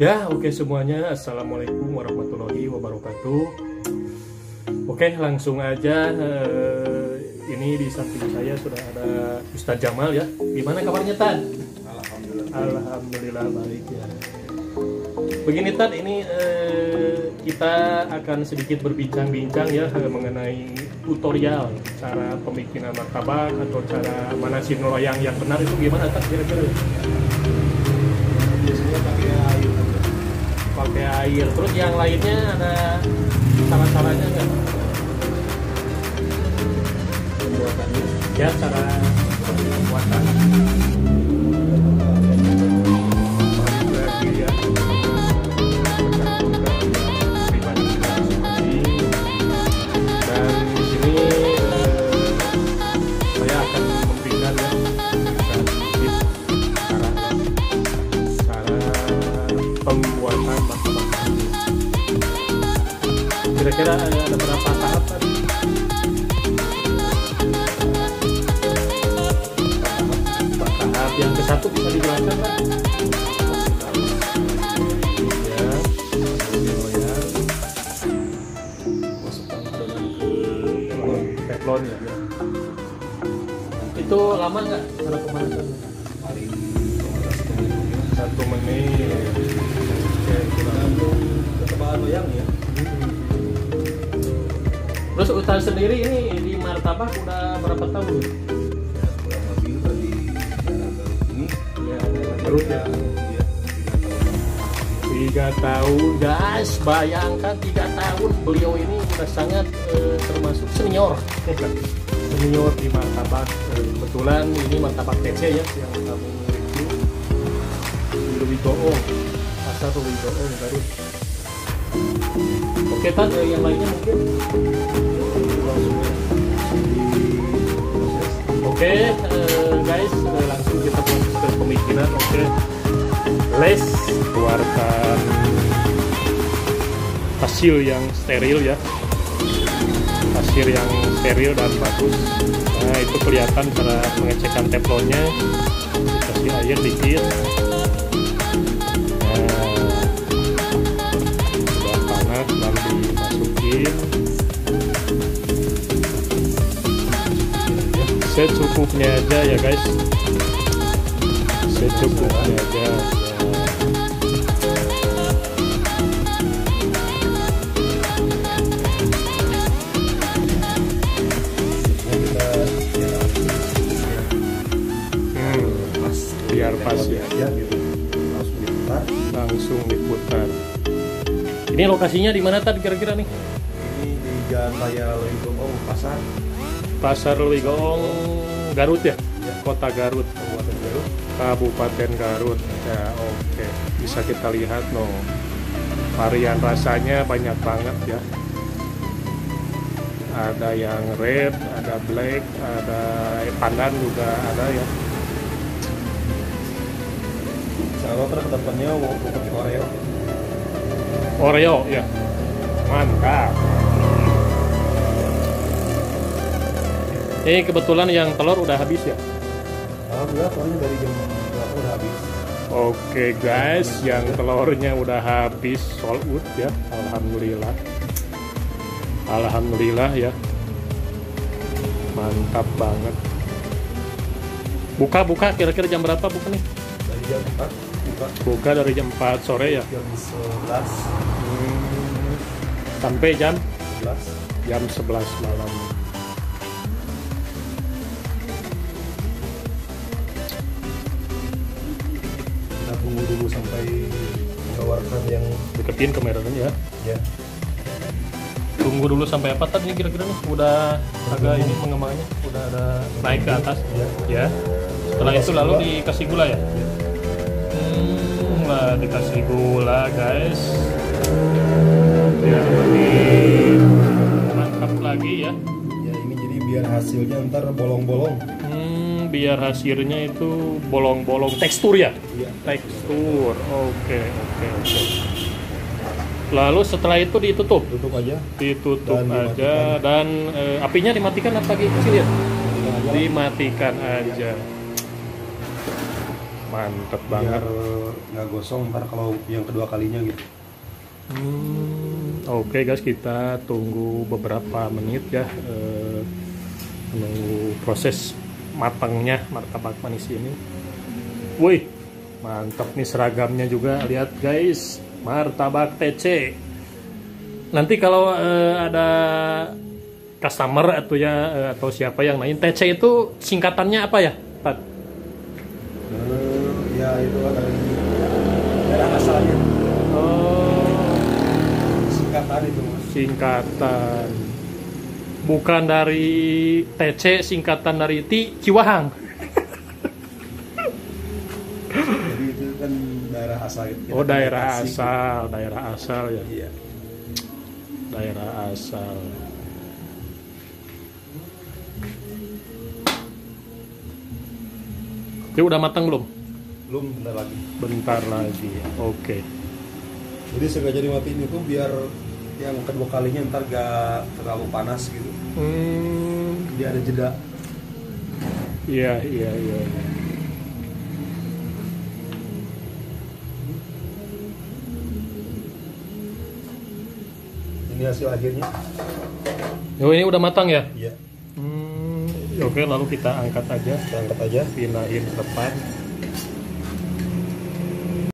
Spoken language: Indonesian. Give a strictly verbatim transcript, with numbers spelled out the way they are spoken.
Ya, oke semuanya. Assalamualaikum warahmatullahi wabarakatuh. Oke, langsung aja. Eh, ini di samping saya sudah ada Ustadz Jamal ya. Gimana kabarnya Tan? Alhamdulillah. Alhamdulillah baik ya. Begini Tan, ini eh, kita akan sedikit berbincang-bincang ya eh, mengenai tutorial cara pembikinan martabak atau cara manasin loyang yang benar itu gimana Tan kira-kira? Biasanya pakai air aja. Pakai air. Terus yang lainnya ada cara-caranya nggak? Pembuatannya Ya, cara pembuatan. Balik lagi ya. Pribadi kita masing-masing. Dan di sini eh, saya akan memberikan ya memberikan tips cara cara pembuatan martabak. Kira-kira ada, ada berapa tahap tadi? Tahap yang ke satu bisa dijelaskan kan? Ya, loyang, masukkan adonan ke teflon ya. Ya. Itu lama nggak cara pemanasan? paling satu menit. Satu menit. Oke, kurang. Tergantung ketebalan loyang ya. Terus Ustaz sendiri ini di martabak udah berapa tahun? Ya kurang lebih dari daerah Garut ini Ya, Garut ya. ya Tiga tahun guys, bayangkan tiga tahun beliau ini sudah sangat eh, termasuk senior senior di martabak. Eh, kebetulan ini martabak T C ya yang kami review di Lewigoong, pasar Lewigoong Garut. Oke Tan, eh, yang lainnya mungkin. Oke eh, guys, eh, langsung kita proses ke pemikiran. Oke, les keluarkan hasil yang steril ya, hasil yang steril dan bagus. Nah itu kelihatan cara pengecekan teflonnya, dikasih air dikit. Nah sudah panas dan dimasukin secukupnya aja ya guys, secukupnya aja ya. Biar pas ya, ya gitu. Langsung diputar. langsung diputar. Ini lokasinya di mana tadi kira-kira nih? Ini di Jalan Raya Lewigoong Pasar Pasar Lewigoong Garut ya? Ya. Kota Garut, Kabupaten Garut. Kabupaten Garut. Ya oke, bisa kita lihat no, varian rasanya banyak banget ya. Ada yang red, ada black, ada pandan juga ada ya. Kalau terus kedepannya mau pakai Oreo. Oreo ya, mantap. Ini kebetulan yang telur udah habis ya. Alhamdulillah, soalnya dari jam berapa udah habis. Oke guys, yang telurnya udah habis sold out ya. Alhamdulillah. Alhamdulillah ya. Mantap banget. Buka-buka kira-kira jam berapa buka nih? Dari jam empat buka Buka dari jam empat sore ya. jam sebelas Hmm, sampai jam sebelas. jam sebelas malam. Kita tunggu dulu sampai mengeluarkan yang Deketin kameranya ya. ya Tunggu dulu sampai apa tadi kira-kira nih? Udah agak ini pengembangannya, udah ada naik ke atas ya. ya. Setelah itu lalu dikasih gula ya. Hmm, lah dikasih gula guys. Biar lebih mantap lagi ya. Ya ini jadi biar hasilnya ntar bolong-bolong. Hmm, biar hasilnya itu bolong-bolong, tekstur ya. Iya. Tekstur. Oke, oke, oke. Lalu setelah itu ditutup. Tutup aja. Ditutup Dan aja dimatikan. dan eh, apinya dimatikan apa gitu sih lihat? Dimatikan aja. Dimatikan aja. Mantep biar banget. nggak gosong ntar kalau yang kedua kalinya gitu. Hmm, Oke guys, kita tunggu beberapa menit ya, eh, menunggu proses matangnya martabak manis ini. Wih, mantap nih seragamnya juga, lihat guys, martabak T C. Nanti kalau eh, ada customer atau ya eh, atau siapa yang nanya, T C itu singkatannya apa ya, Pak? Eh, ya itu dari daerah asalnya. Oh, Singkatan itu mas. singkatan. Bukan dari T C, singkatan dari Ti Ciwahang. Jadi itu kan daerah asal. Kita Oh, daerah Bekasi, asal, daerah asal ya. gitu. Iya. Daerah asal. Ini udah matang belum? Belum, bentar lagi. Bentar lagi. Oke. Jadi sengaja dimatiin itu biar yang kedua kalinya ntar gak terlalu panas gitu. Hmm, Jadi ada jeda. iya, iya, iya. iya. Ini hasil akhirnya. Oh, ini udah matang ya? Iya. Hmm, oke, lalu kita angkat aja. Kita angkat aja. Pindahin ke depan.